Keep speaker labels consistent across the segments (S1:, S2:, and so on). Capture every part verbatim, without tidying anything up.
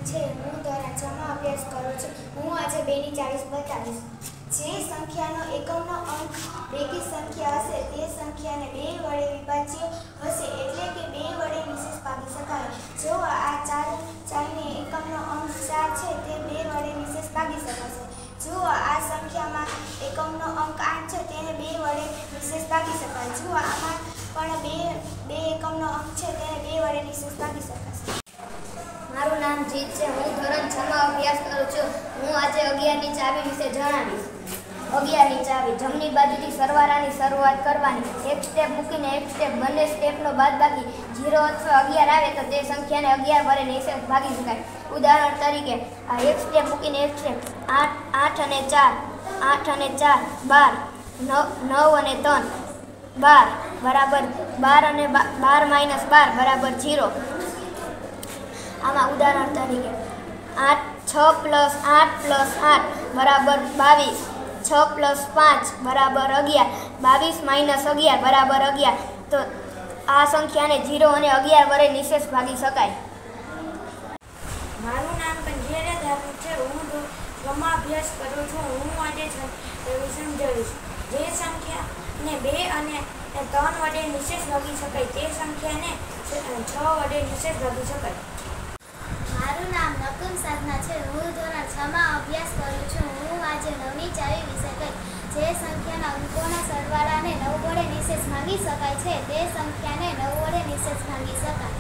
S1: છે. હું ધોરણ છ માં અભ્યાસ કરું છું. હું આજે બે ની ચાવીસ બતાવીશ. જે સંખ્યાનો એકમનો અંક બેકી સંખ્યા હશે તે સંખ્યાને બે વડે વિભાજ્ય હશે, એટલે કે બે વડે નિશેષ ભાગી શકાય. જો આ ચાર ચારને એકમનો અંક ચાર છે તે બે વડે નિશેષ ભાગી શકાશે. જો આ સંખ્યામાં એકમનો અંક આઠ છે તેને બે વડે નિશેષ ભાગી શકાય. જો આમાં પણ બે બે એકમનો અંક છે તેને બે વડે નિશેષ ભાગી શકાશે.
S2: મારું નામ જીત છે. હું ધોરણ છ માં અભ્યાસ કરું છું. હું આજે અગિયાર ની ચાવી વિશે જણાવીશ. અગિયાર ની ચાવી. જમણી બાજુથી સરવાળાની શરૂઆત કરવાની. એક સ્ટેપ મૂકીને એક સ્ટેપ બંને સ્ટેપનો બાદબાકી ઝીરો અથવા અગિયાર આવે તો તે સંખ્યાને અગિયાર વડે નિશેષ ભાગી શકાય. ઉદાહરણ તરીકે આ એક સ્ટેપ મૂકીને એક સ્ટેપ આઠ આઠ અને ચાર આઠ અને ચાર બાર નવ અને ત્રણ બાર બરાબર બાર અને બાર માઇનસ બાર બરાબર ઝીરો. આમાં ઉદાહરણ તરીકે આઠ છ પ્લસ આઠ પ્લસ આઠ બરાબર બાવીસ. છ પ્લસ પાંચ બરાબર અગિયાર. બાવીસ માઇનસ અગિયાર બરાબર અગિયાર. તો આ સંખ્યાને ઝીરો અને અગિયાર વડે નિશેષ ભાગી શકાય.
S3: મારું નામ કંજેરા ધાર્મિક છે. હું છમાં અભ્યાસ કરું છું. હું આજે એવું સમજાવીશ. જે સંખ્યાને બે અને ત્રણ વડે નિશેષ ભાગી શકાય તે સંખ્યાને છ વડે નિશેષ ભાગી શકાય.
S4: મારું નામ નકુમ સાધના છે. હું ધોરણ છ માં અભ્યાસ કરું છું. હું આજે નવની ચાવી વિશે કહીશ. જે સંખ્યાના અંકોના સરવાળાને નવ વડે નિશેષ ભાગી શકાય છે તે સંખ્યાને નવ વડે નિશેષ ભાગી શકાય.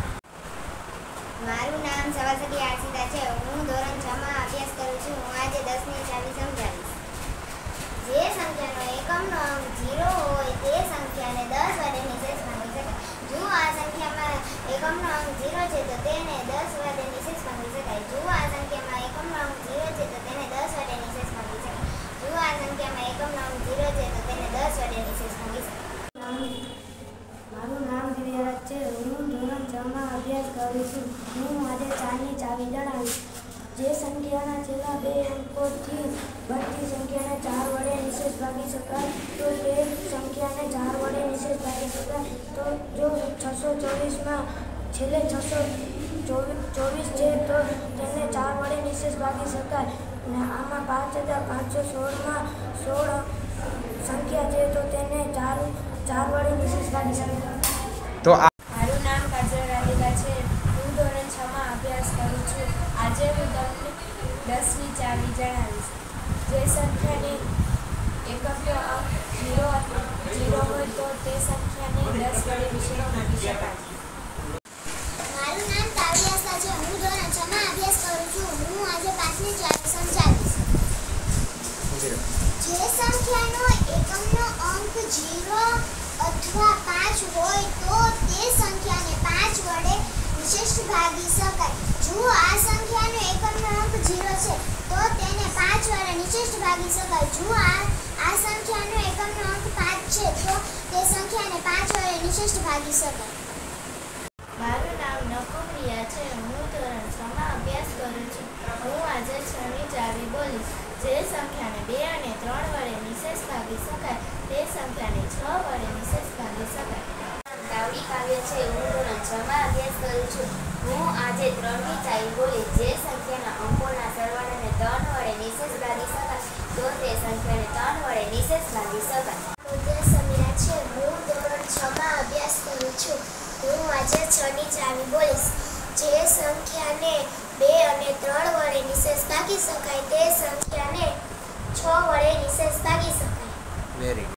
S2: મારું નામ સવાસદી આશિતા છે. હું ધોરણ છ માં અભ્યાસ કરું છું. હું આજે દસ ની ચાવી સમજાવીશ. જે સંખ્યાનો એકમનો અંક ઝીરો હોય તે સંખ્યાને દસ વડે નિશેષ ભાગી શકાય. જો આ સંખ્યામાં એકમનો અંક ઝીરો છે તો તેને દસ વડે નિશેષ ભાગી શકાય. જો આ સંખ્યામાં એકમનો અંક ઝીરો છે તો તેને દસ વડે નિશેષ ભાગી શકાય. જો આ સંખ્યામાં એકમનો અંક ઝીરો છે તો તેને દસ વડે નિશેષ ભાગી શકાય.
S3: મારું નામ દિવ્યરાજ છે. હું ધોરણ છ માં અભ્યાસ કરું છું. હું આજે ચારની ચાવી જણાવીશ. જે સંખ્યાના છેલ્લા બે અંકોથી બનતી સંખ્યાને ચાર વડે નિશેષ ભાગી શકાય તો તે સંખ્યાને ચાર વડે નિશેષ ભાગી શકાય. તો જો છસો ચોવીસમાં છેલ્લે છસો ચોવીસ છે તો તેને ચાર વડે નિશેષ ભાગી શકાય. અને આમાં પાંચ હજાર પાંચસો સોળમાં સોળ સંખ્યા છે તો તેને ચાર ચાર વડે નિશેષ ભાગી શકાય.
S5: તો
S3: મારું નામ કાજલ રાધિકા છે. હું ધોરણ છ માં અભ્યાસ કરું છું. આજે હું તમને દસની ચાવી જણાવીશ. જે સંખ્યાને એકમનો અંક ઝીરો ઝીરો હોય તો તે સંખ્યાને દસ વડે નિશેષ ભાગી શકાય.
S4: મારું નામ કાવ્યાસા છે. હું ધોરણ છ માં અભ્યાસ કરું છું. હું આજે પાંચની ચાવી સમજાવીશ. જે સંખ્યાનો એકમનો અંક ઝીરો અથવા પાંચ હોય તો તે સંખ્યાને પાંચ વડે નિશેષ ભાગી શકાય. જો આ સંખ્યાનો એકમનો અંક ઝીરો છે તો તેને પાંચ વડે નિશેષ ભાગી શકાય. જો આ આ સંખ્યાનો એકમનો અંક પાંચ છે તો તે સંખ્યાને પાંચ વડે નિશેષ ભાગી શકાય.
S2: મારું નામ નકુમ રિયા છે. હું ધોરણ છ માં અભ્યાસ કરું છું. હું આજે છ ની ચાવી બોલીશ. જે સંખ્યાને બે અને ત્રણ વડે નિશેષ ભાગી શકાય તે સંખ્યાને છ વડે નિશેષ ભાગી શકાય.
S6: તાવડી કાવ્ય છે. હું ધોરણ છ માં અભ્યાસ કરું છું. હું આજે ત્રણ ની ચાવી બોલીશ. જે સંખ્યાના અંકોના સરવાળાને ત્રણ વડે નિશેષ ભાગી શકાય તો તે સંખ્યાને ત્રણ વડે નિશેષ ભાગી શકાય.
S4: હું સમીરા છે. હું ધોરણ છ માં અભ્યાસ કરું છું. હું આજે છ ની ચાવી બોલીશ. જે સંખ્યાને બે અને ત્રણ વડે નિશેષ ભાગી શકાય તે સંખ્યાને છ વડે નિશેષ ભાગી શકાય.
S5: વેરી